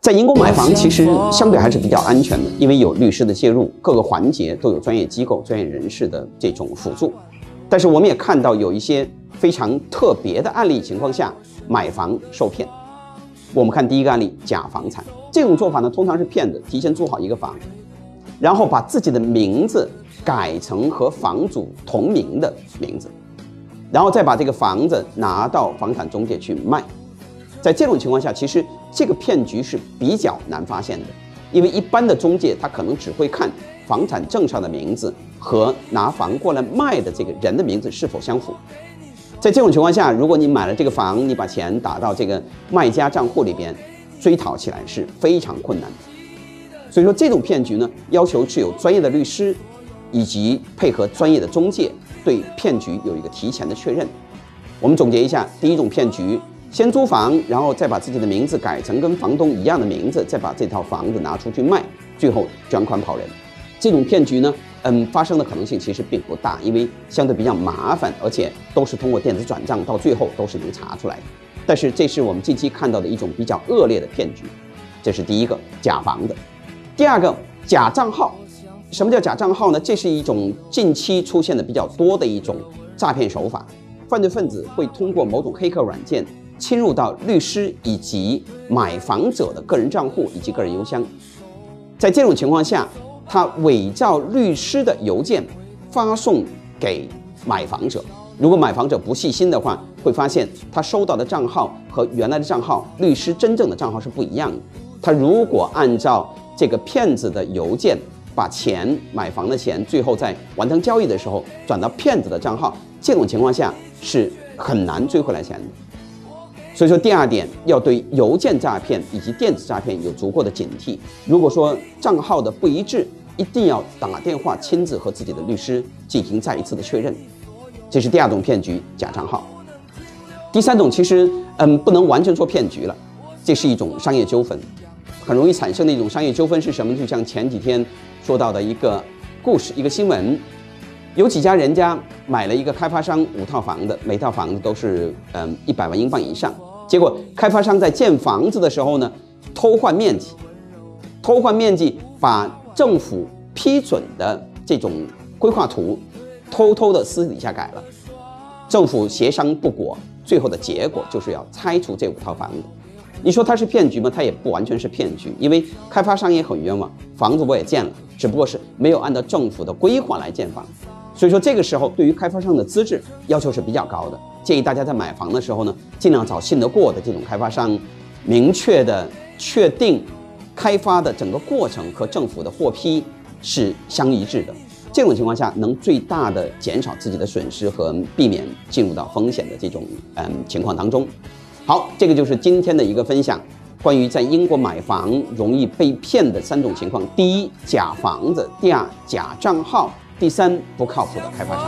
在英国买房其实相对还是比较安全的，因为有律师的介入，各个环节都有专业机构、专业人士的这种辅助。但是我们也看到有一些非常特别的案例情况下，买房受骗。我们看第一个案例，假房产。这种做法呢，通常是骗子提前租好一个房，然后把自己的名字改成和房主同名的名字，然后再把这个房子拿到房产中介去卖。在这种情况下，其实这个骗局是比较难发现的，因为一般的中介他可能只会看房产证上的名字和拿房过来卖的这个人的名字是否相符。在这种情况下，如果你买了这个房，你把钱打到这个卖家账户里边，追讨起来是非常困难的。所以说这种骗局呢，要求是有专业的律师以及配合专业的中介对骗局有一个提前的确认。我们总结一下，第一种骗局，先租房，然后再把自己的名字改成跟房东一样的名字，再把这套房子拿出去卖，最后卷款跑人。这种骗局呢，发生的可能性其实并不大，因为相对比较麻烦，而且都是通过电子转账，到最后都是能查出来的。但是这是我们近期看到的一种比较恶劣的骗局，这是第一个假房子。第二个，假账号。什么叫假账号呢？这是一种近期出现的比较多的一种诈骗手法。犯罪分子会通过某种黑客软件侵入到律师以及买房者的个人账户以及个人邮箱，在这种情况下，他伪造律师的邮件发送给买房者。如果买房者不细心的话，会发现他收到的账号和原来的账号，律师真正的账号是不一样的。他如果按照这个骗子的邮件把钱买房的钱，最后在完成交易的时候转到骗子的账号，这种情况下是很难追回来钱的。所以说，第二点要对邮件诈骗以及电子诈骗有足够的警惕。如果说账号的不一致，一定要打电话亲自和自己的律师进行再一次的确认。这是第二种骗局，假账号。第三种其实不能完全说骗局了，这是一种商业纠纷，很容易产生的一种商业纠纷是什么？就像前几天说到的一个故事，一个新闻，有几家人家买了一个开发商5套房子，每套房子都是100万英镑以上。结果开发商在建房子的时候呢，偷换面积，把政府批准的这种规划图偷偷的私底下改了。政府协商不果，最后的结果就是要拆除这5套房子。你说它是骗局吗？它也不完全是骗局，因为开发商也很冤枉，房子我也建了，只不过是没有按照政府的规划来建房。所以说这个时候对于开发商的资质要求是比较高的，建议大家在买房的时候呢，尽量找信得过的这种开发商，明确的确定开发的整个过程和政府的获批是相一致的。这种情况下能最大的减少自己的损失和避免进入到风险的这种情况当中。好，这个就是今天的一个分享，关于在英国买房容易被骗的3种情况：第一，假房子；第二，假账号；第三，不靠谱的开发商。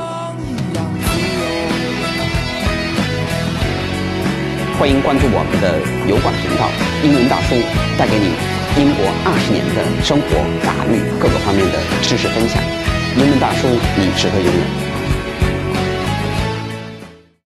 欢迎关注我们的油管频道“英文大叔”，带给你英国20年的生活、法律各个方面的知识分享。英文大叔，你值得拥有。